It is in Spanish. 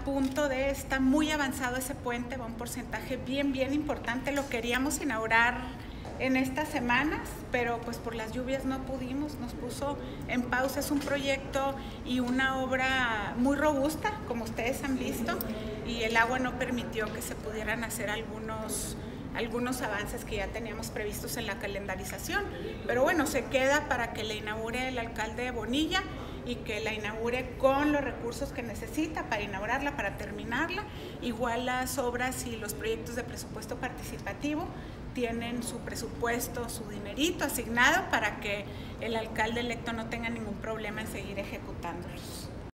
punto de, está muy avanzado ese puente, va un porcentaje bien importante. Lo queríamos inaugurar en estas semanas, pero pues por las lluvias no pudimos, nos puso en pausa. Es un proyecto y una obra muy robusta, como ustedes han visto, y el agua no permitió que se pudieran hacer algunos avances que ya teníamos previstos en la calendarización, pero bueno, se queda para que la inaugure el alcalde de Bonilla y que la inaugure con los recursos que necesita para inaugurarla, para terminarla. Igual las obras y los proyectos de presupuesto participativo tienen su presupuesto, su dinerito asignado para que el alcalde electo no tenga ningún problema en seguir ejecutándolos.